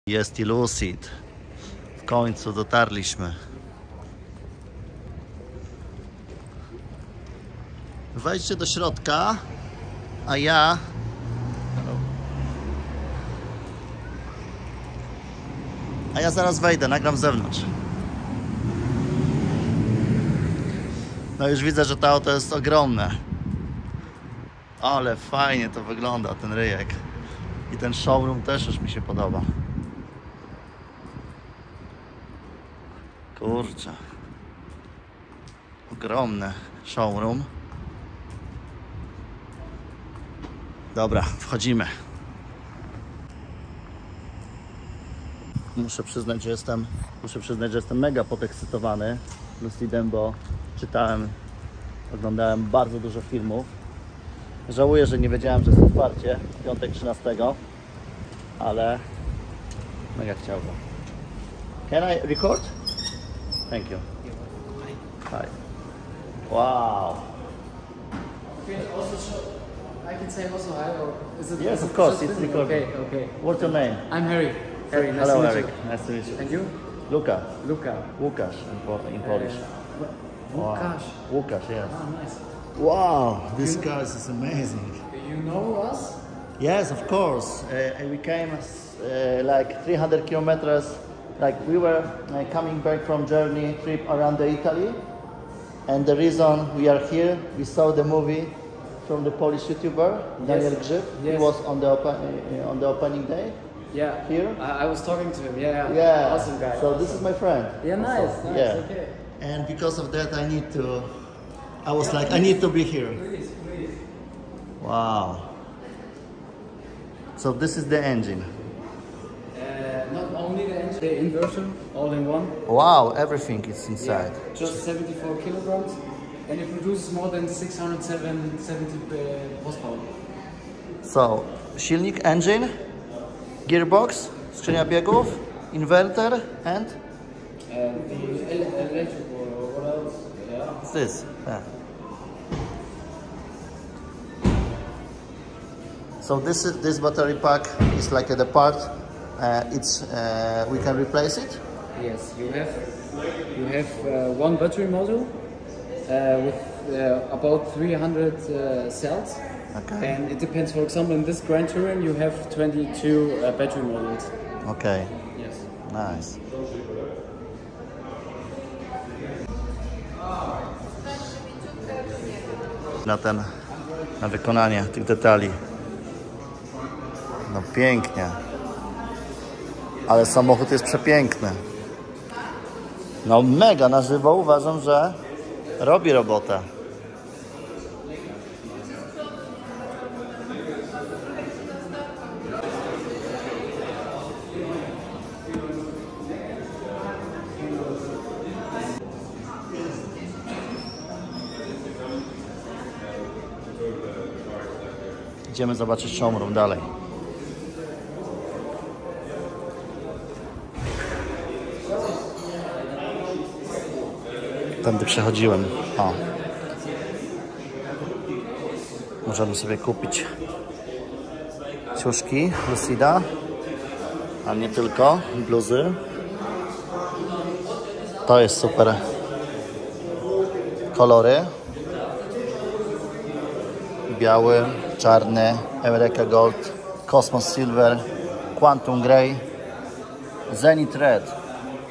Jest i Lucid. W końcu dotarliśmy. Wejdźcie do środka, a ja zaraz wejdę, nagram z zewnątrz. No już widzę, że to auto jest ogromne. Ale fajnie to wygląda, ten ryjek. I ten showroom też już mi się podoba. Kurczę. Ogromny showroom. Dobra, wchodzimy. Muszę przyznać, że jestem mega podekscytowany Lucidem, bo oglądałem bardzo dużo filmów. Żałuję, że nie wiedziałem, że jest otwarcie w piątek 13, ale mega chciałbym. Can I record? Thank you. Hi. Wow. I can say also hi, or is it? Yes, of course, it's recording. Okay. What's your name? I'm Harry. Harry, nice Hello, to meet Eric. you. Nice to meet you. And you? Luka. Luka. Łukasz in Polish. Łukasz. Łukasz, yes. Oh, nice. Wow, this car is amazing. You know us? Yes, of course. We came like 300 kilometers. Like we were coming back from journey trip around Italy, and the reason we are here, we saw the movie from the Polish YouTuber Daniel Grzyb. Yes. He was on the opening day. Yeah. Here. I was talking to him. Yeah. Yeah. Awesome guy. So this is my friend. Yeah, nice. Also. Nice. Yeah. Okay. And because of that, I need to be here. Please. Wow. So this is the engine. Not only the engine, the inversion, all in one. Wow, everything is inside. Yeah, just 74 kilograms, and it produces more than 670 horsepower. So, silnik, engine, gearbox, skrzynia biegów, inverter, and The electrical, what else? Yeah. this. Yeah. So this battery pack is like the part. We can replace it. Yes, you have one battery module with about 300 cells. Okay. And it depends. For example, in this Grand Touring, you have 22 battery modules. Okay. Yes. Nice. Na wykonanie tych detali. No pięknie. Ale samochód jest przepiękny. No mega na żywo uważam, że robi robotę. Idziemy zobaczyć showroom dalej. Tędy przechodziłem. O. Możemy sobie kupić ciuszki Lucida, a nie tylko bluzy. To jest super. Kolory. Biały, czarny, Eureka Gold, Cosmos Silver, Quantum Grey, Zenith Red.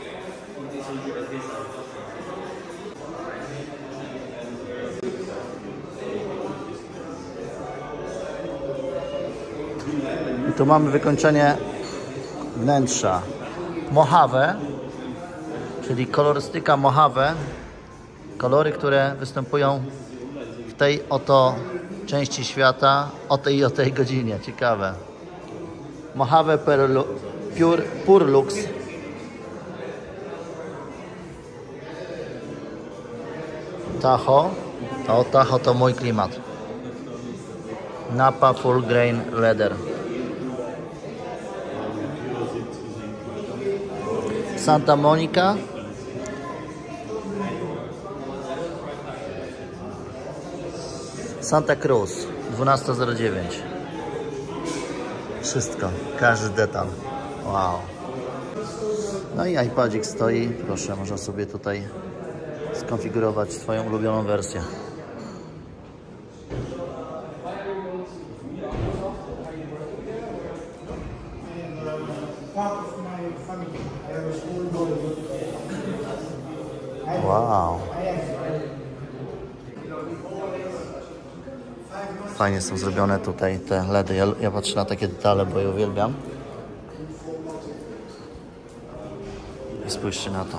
I tu mamy wykończenie wnętrza. Mojave, czyli kolorystyka Mojave. Kolory, które występują w tej oto części świata o tej godzinie. Ciekawe. Mojave Pure Lux. Tahoe. Tahoe to mój klimat. Napa Full Grain Leather. Santa Monica. Santa Cruz 12:09. Wszystko, każdy detal. Wow. No i iPadzik stoi, proszę, można sobie tutaj skonfigurować swoją ulubioną wersję. Wow. Fajnie są zrobione tutaj te LEDy. Ja patrzę na takie detale, bo je uwielbiam. I spójrzcie na to.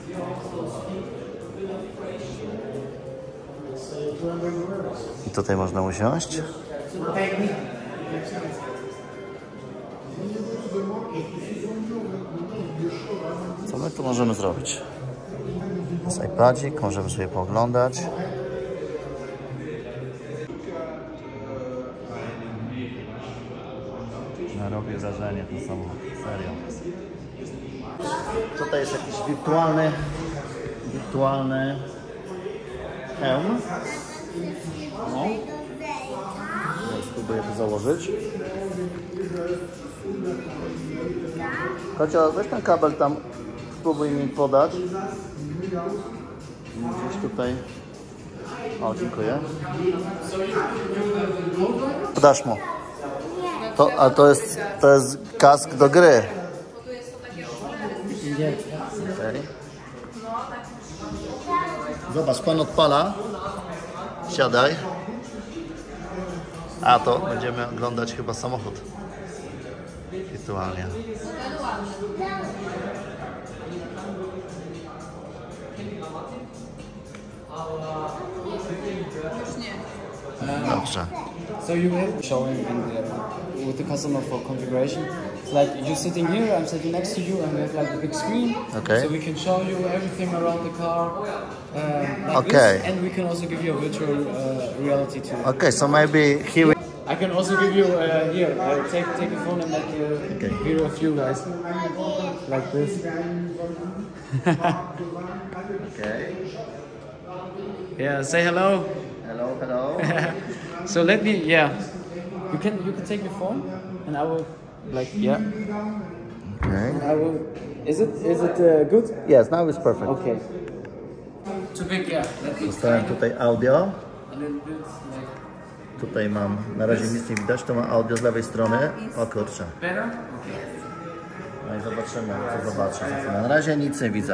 I tutaj można usiąść. Co my tu możemy zrobić? Jest iPadzik, możemy sobie pooglądać. Robi wrażenie ten samochód, serio. Tutaj jest jakiś wirtualny hełm. No. Ja spróbuję to założyć. Kocio, weź ten kabel tam, spróbuj mi podać. Gdzieś tutaj. O, dziękuję. Podasz mu. A to jest kask do gry. Okay. Zobacz, pan odpala. Siadaj. A to będziemy oglądać chyba samochód. Wirtualnie. Dobrze. So you have showing with the customer for configuration. It's like you're sitting here, I'm sitting next to you, and we have like a big screen. Okay. So we can show you everything around the car. Like Okay. this, and we can also give you a virtual reality too. Okay, so maybe here I can also give you here. Take a phone and like here a few guys like this. Okay. Yeah, say hello. Hello, hello. So let me, you can take your phone, and I will, like, Okay. I will. Is it good? Yes, now it's perfect. Okay. Too big, yeah. Let me Dostałem tutaj audio. a little bit like Tutaj mam, na razie nic nie widać, to ma audio z lewej strony. O kurczę. better. Okay. No i zobaczymy, co zobaczę. Na razie nic nie widzę.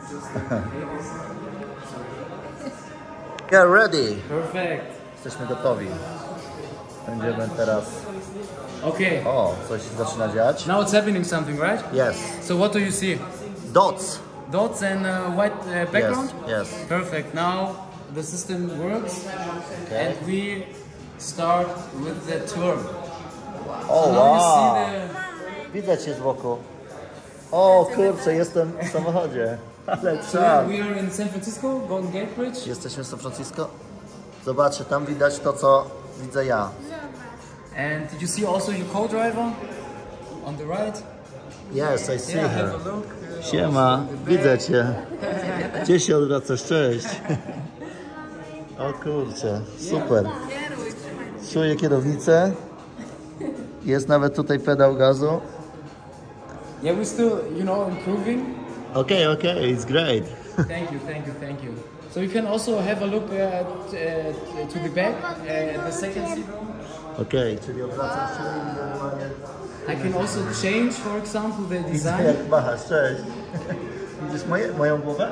You're ready. Perfect. Jesteśmy gotowi. Będziemy teraz... Okay. O, coś się zaczyna dziać. Now it's happening something, right? Yes. So what do you see? Dots. Dots and white background. Yes. Perfect. Now the system works, Okay. and we start with the tour. O, So now you wow. see Widzę cię z boku. O kurczę, jestem w samochodzie. Ale the. czad. We are in San Francisco, Golden Gate Bridge. Jesteśmy w San Francisco. Zobaczcie, tam widać to, co widzę ja. And did you see also your co-driver on the right? Yes, I see Yeah, her. have a look. Siema, widzę cię. Gdzie się odwracasz? Cześć. O kurczę, super. Czuję kierownicę. Jest nawet tutaj pedał gazu. Yeah, we're still, improving. Okay, it's great. Thank you, thank you, thank you. So you can also have a look to the back, at the second seat row. Okay, czyli odwracam się i normalnie... I can also change, for example, the Widzę design. jak machasz, cześć. Widzisz moją głowę?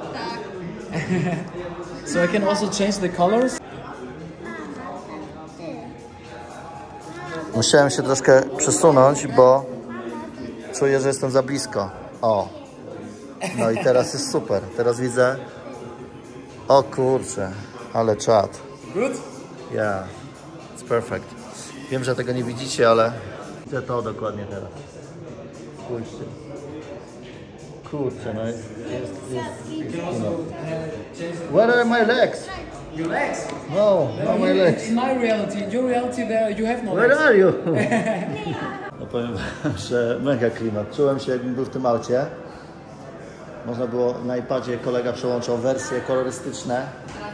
So I can also change the colors. Musiałem się troszkę przesunąć, bo czuję, że jestem za blisko. O. No i teraz jest super. Teraz widzę... O kurczę, ale czad. Good? Yeah, it's perfect. Wiem, że tego nie widzicie, ale widzę to dokładnie teraz. Spójrzcie. Kurczę, no jest You can also change the Where are my legs? your legs. No, no my legs. In my reality, in your reality, there you have no Where legs. are you? No powiem wam, że mega klimat. Czułem się, jakbym był w tym aucie. Można było na iPadzie, kolega przełączał wersje kolorystyczne.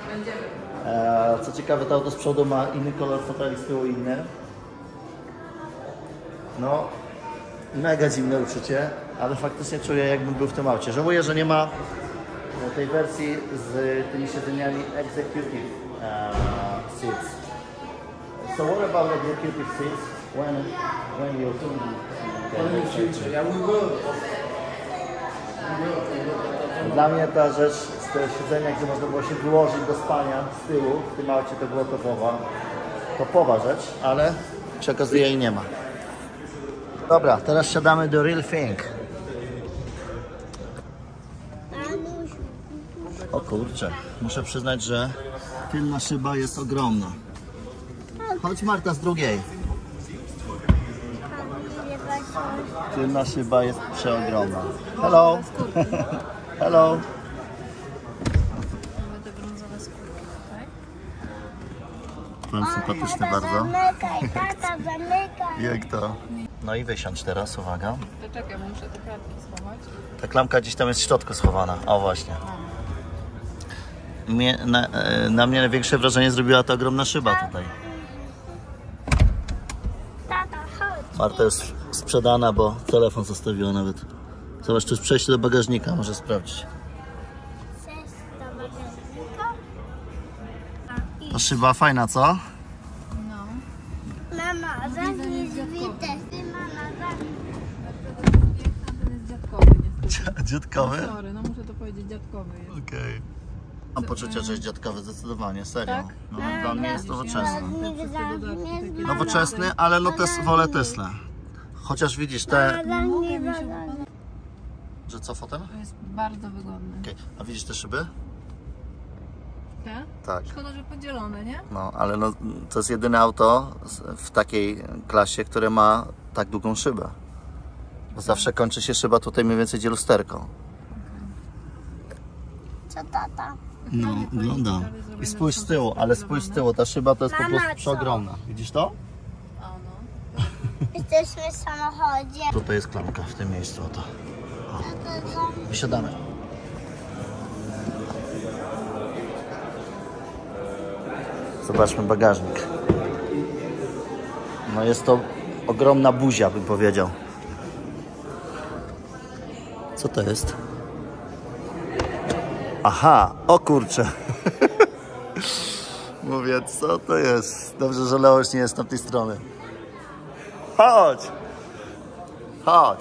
Co ciekawe, to auto z przodu ma inny kolor foteli, z tyłu inny. No, mega dziwne uczucie, ale faktycznie czuję, jakbym był w tym aucie. Żałuję, że nie ma tej wersji z tymi siedzeniami executive seats. So what about executive seats when you're filming? In the future, yeah, we will. Dla mnie ta rzecz z tego siedzenia, gdzie można było się wyłożyć do spania z tyłu, w tym aucie to była topowa rzecz, ale się okazuje jej nie ma. Dobra, teraz siadamy do Real Thing. O kurczę, muszę przyznać, że tylna szyba jest ogromna. Chodź Marta z drugiej. Tylna szyba jest przeogromna. Hello! Hello! Te brązowe skórki tutaj. Pan sympatyczny bardzo. Zamykaj, tata, zamykaj. Jak to? No i wysiądź teraz, uwaga. To czekaj, bo muszę te kratki schować. Ta klamka gdzieś tam jest w środku schowana. O właśnie. Na mnie największe wrażenie zrobiła ta ogromna szyba tutaj. Tata, chodź. Marta jest sprzedana, bo telefon zostawiła nawet. Zobacz, tu jest przejście do bagażnika, może sprawdzić. Chcesz do bagażnika? Ta szyba fajna, co? No. Mama, zamknij drzwi też. Mama, zamknij. Ten jest dziadkowy niestety. Dziadkowy? Sorry, no muszę to powiedzieć, dziadkowy jest. Okej. Mam poczucie, że jest dziadkowy, zdecydowanie, serio. Tak? No, dla mnie jest nowoczesny. Nigdy zamknij z Nowoczesny, ale no wolę Tesla. Chociaż widzisz te... Zamknij bagażnik. Że co, fotel? To jest bardzo wygodny. Okej. A widzisz te szyby? Te? Tak. Szkoda, że podzielone, nie? No, ale no, to jest jedyne auto w takiej klasie, które ma tak długą szybę. Bo zawsze kończy się szyba tutaj mniej więcej gdzie lusterko. Co tata? No, wygląda. I spójrz z tyłu, ale spójrz z tyłu, ta szyba to jest po Mama, prostu co? przeogromna. Widzisz to? A no. Jesteśmy w samochodzie. Tutaj jest klamka w tym miejscu, oto. Tata, zamknij. Wysiadamy. Zobaczmy bagażnik. No jest to ogromna buzia, bym powiedział. Co to jest? Aha, o kurczę. Mówię, co to jest? Dobrze, że Leoś nie jest z tamtej strony. Chodź! Chodź!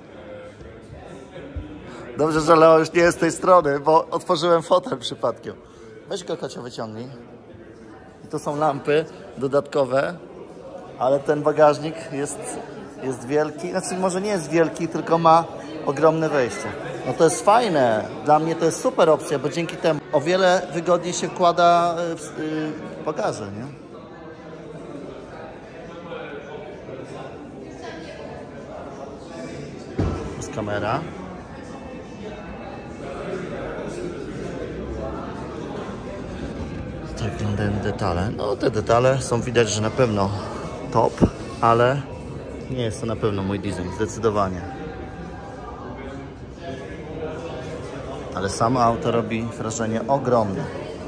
Dobrze, że Leo już nie jest z tej strony, bo otworzyłem fotel przypadkiem. Weź go, Kasia, wyciągnij. I to są lampy dodatkowe, ale ten bagażnik jest wielki. Znaczy, może nie jest wielki, tylko ma ogromne wejście. No to jest fajne. Dla mnie to jest super opcja, bo dzięki temu o wiele wygodniej się wkłada w bagaże, nie? Jest kamera. Tak wyglądają detale. No te detale są widać, że na pewno top, ale nie jest to na pewno mój design, zdecydowanie. Ale samo auto robi wrażenie ogromne.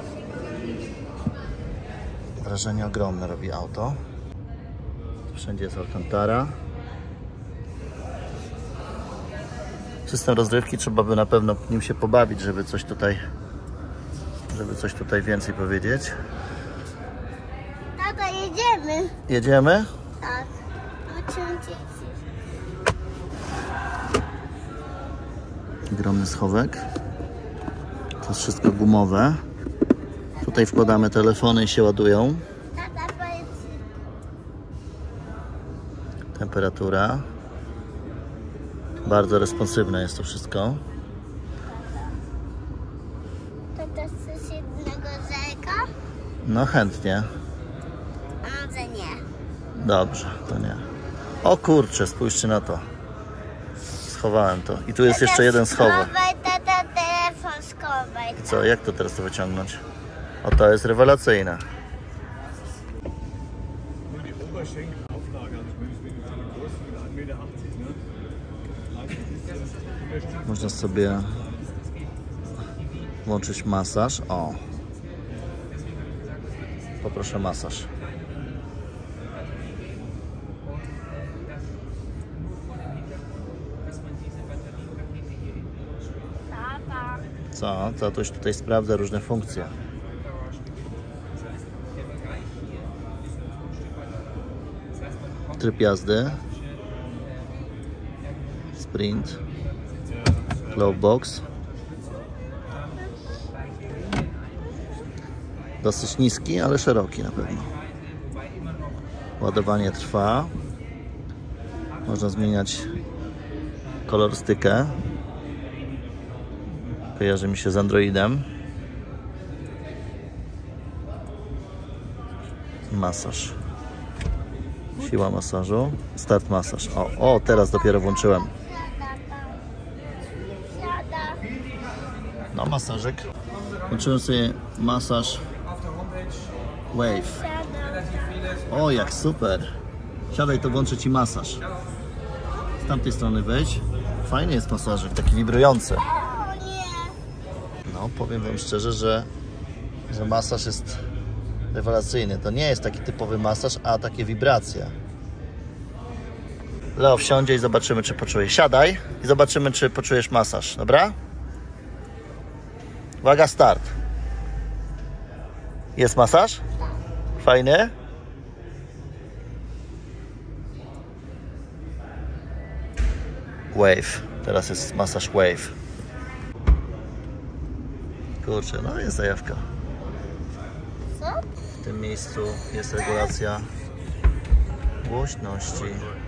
Wrażenie ogromne robi auto. Wszędzie jest Alcantara. System rozrywki, trzeba by na pewno nim się pobawić, żeby coś tutaj więcej powiedzieć. Tata, jedziemy. Jedziemy? Tak. O czym dzieci? Ogromny schowek. To jest wszystko gumowe. Tutaj wkładamy telefony i się ładują. Tata, powiedz. Temperatura. Bardzo responsywne jest to wszystko. Tata, chcesz jednego zerka? No chętnie. A może nie? Dobrze, to nie. O kurczę, spójrzcie na to. Schowałem to. I tu jest jeszcze jeden schowek. Schowaj, tata, telefon schowaj. I co, jak to teraz to wyciągnąć? O, to jest rewelacyjne. Można sobie włączyć masaż. O. Poproszę masaż. Co? Tatuś tutaj sprawdza różne funkcje. Tryb jazdy. Sprint. Glove box. Dosyć niski, ale szeroki na pewno. Ładowanie trwa. Można zmieniać kolorystykę. Kojarzy mi się z Androidem. Masaż. Siła masażu. Start masaż. O, teraz dopiero włączyłem. No, masażyk. Włączyłem sobie masaż Wave. O, jak super. Siadaj, to włączę Ci masaż. Z tamtej strony wejdź. Fajny jest masażyk, taki wibrujący. No, powiem Wam szczerze, że masaż jest rewelacyjny. To nie jest taki typowy masaż, a takie wibracje. Leo wsiądzie i zobaczymy, czy poczujesz. Siadaj i zobaczymy, czy poczujesz masaż, dobra? Uwaga, start. Jest masaż? Fajny? Wave. Teraz jest masaż Wave. Kurczę, no jest zajawka. W tym miejscu jest regulacja głośności.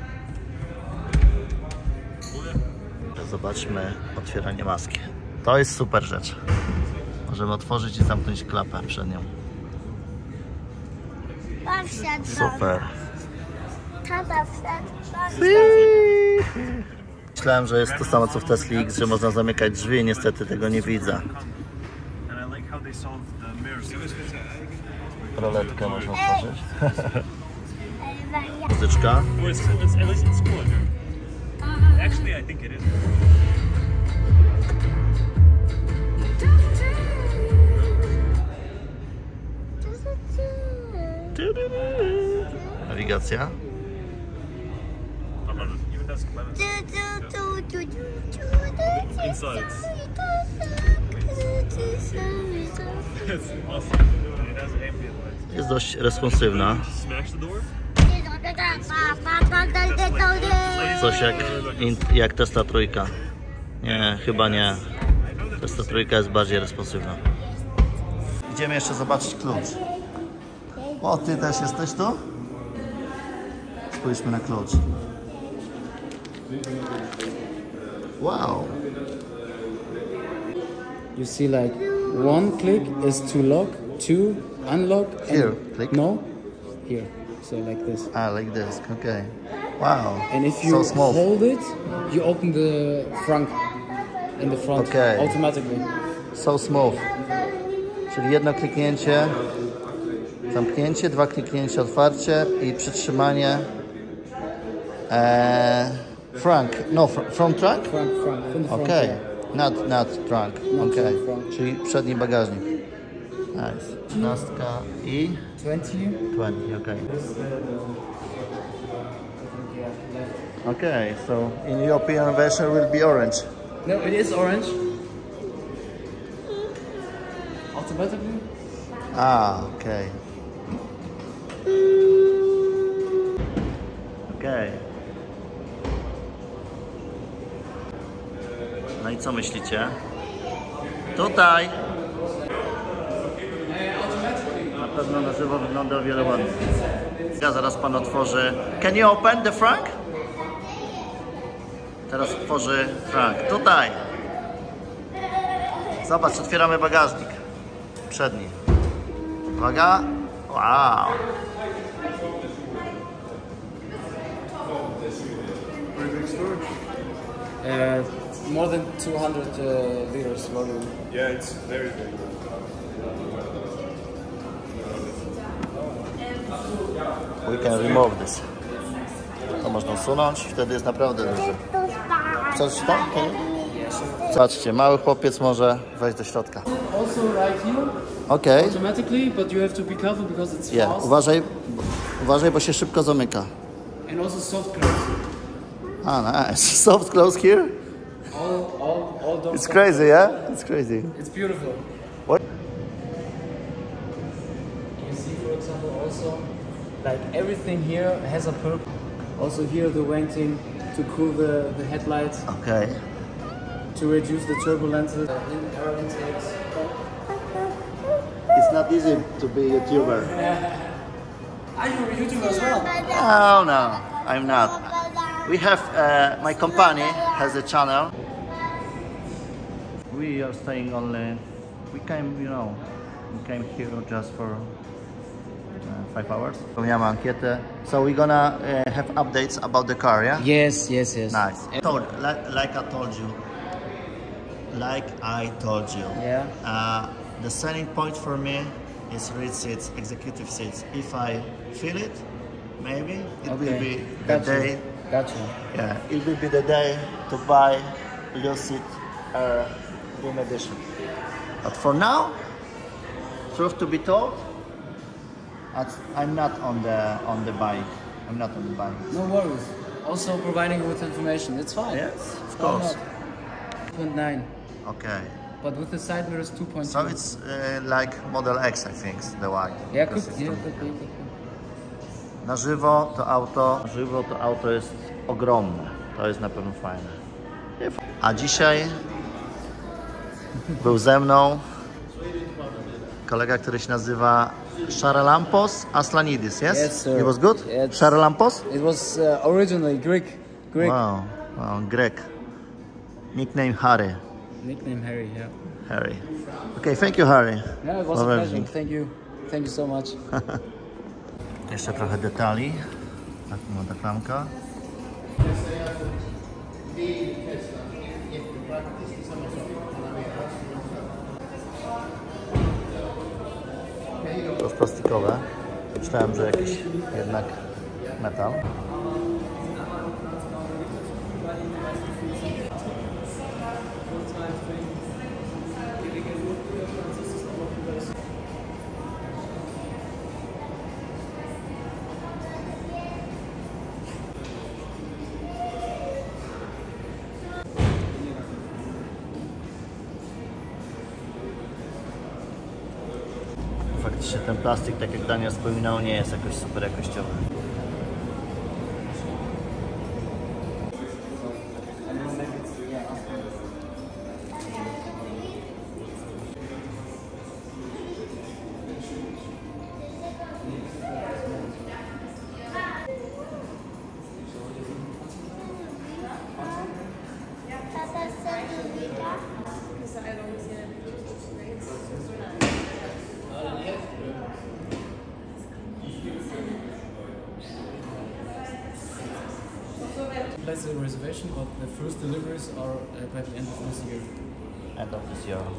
Zobaczmy otwieranie maski. To jest super rzecz. Możemy otworzyć i zamknąć klapę przed nią. Super. Myślałem, że jest to samo co w Tesla X, że można zamykać drzwi. Niestety tego nie widzę. Roletkę można otworzyć. Muzyczka. Nawigacja. Jest dość responsywna. Coś jak Tesla trójka. Nie, chyba nie. Tesla trójka jest bardziej responsywna. Idziemy jeszcze zobaczyć klucz. O, ty też jesteś tu? Spójrzmy na klucz. Wow. You see, like, one click is to lock, two unlock. Here, click. No, here. So like this. Ah, like this. Okay. Wow. And if you so small. hold it, you open the front in the front automatically. So smooth. Czyli jedno kliknięcie, zamknięcie, dwa kliknięcia, otwarcie i przytrzymanie. Front trunk? Front, from the front. Okay. Not trunk. Okay. Front. Czyli przedni bagażnik. Nice. 15 i 20. 20, okay. Okay, so in European version will be orange. No, it is orange. Automatically. Ah, okay. Okay. No i co myślicie? Tutaj. Na pewno na żywo wygląda o wiele ładniej. Ja zaraz pan otworzy. Can you open the front? Teraz otworzy front. Tutaj. Zobacz, otwieramy bagażnik. Przedni. Uwaga. Wow. More than 200 liters volume. Yeah, it's very big. We can remove this. To można usunąć, wtedy jest naprawdę duży. Coś tam? Zobaczcie, mały chłopiec może wejść do środka. Also right here. Okay. Automatically, but you have to be careful because it's Yeah. fast. Uważaj, bo się szybko zamyka. And also soft close. Ah, nice. Soft close here? All all doors. It's crazy, yeah? It's crazy. It's beautiful. What? You see, for example, also, like everything here has a purpose. Also here the venting to cool the headlights, Okay. to reduce the turbulences. In air intakes. It's not easy to be a YouTuber. Are you a YouTuber as well? Oh no, I'm not. We have, my company has a channel. We are staying only, we came here just for 5 hours. Spełniamy ankietę. So we're gonna have updates about the car, yeah? Yes. Nice. Like I told you. Yeah. The selling point for me is rear seats, executive seats. If I feel it, maybe it will be the day. Gotcha. Yeah, it will be the day to buy Lucid Air Dream Edition. But for now, truth to be told, I'm not on the bike. I'm not on the bike. No worries. Also providing you with information. It's fine. Yes, of course. 2.9. Okay. But with the side mirrors 2.2. So it's like Model X, I think, the white. Yeah, could be. Na żywo to auto jest ogromne. To jest na pewno fajne. A dzisiaj był ze mną kolega, który się nazywa Charalampos Aslanidis, yes? Yes, sir. It was good? Yes. Charalampos? It was originally Greek. Wow, Greg. Nickname Harry. Nickname Harry, yeah. Harry. Okay, thank you, Harry. Yeah, it was a pleasure. Thank you. Thank you so much. Jeszcze trochę detali. Tak, młoda klamka. To jest plastikowe. Myślałem, że jakiś jednak metal. Faktycznie ten plastik, tak jak Daniel wspominał, nie jest jakoś super jakościowy. Place a reservation, but the first deliveries are by the end of this year. End of this year.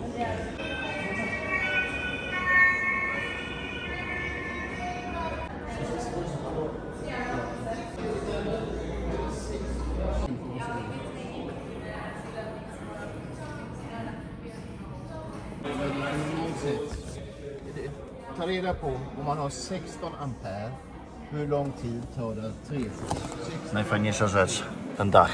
Ta reda på om man har 16 ampere, hur lång tid tar det? 3? Najfajniejsza rzecz, ten dach.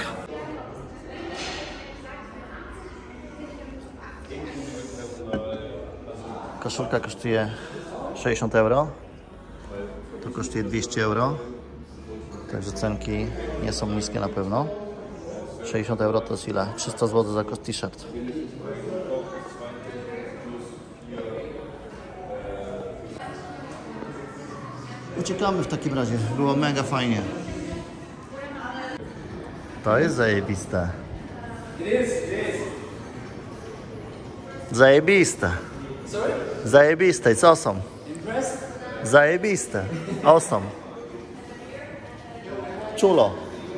Koszulka kosztuje 60 euro. To kosztuje 200 euro. Także cenki nie są niskie na pewno. 60 euro to jest ile? 300 zł za t-shirt. Uciekamy w takim razie. Było mega fajnie. To jest zajebiste. Zajebiste. Zajebiste. It's awesome. Zajebiste. Awesome. Czulo.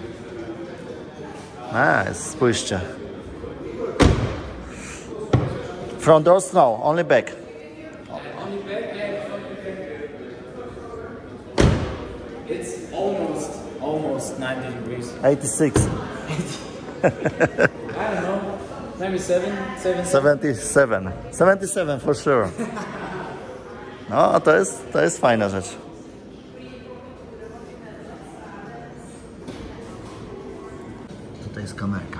Nice. Spójrzcie. Front doors? No. Only back. It's almost 90 degrees. 86. I don't know, maybe 77. 77 for sure. No, to jest fajna rzecz. Tutaj jest kamerka.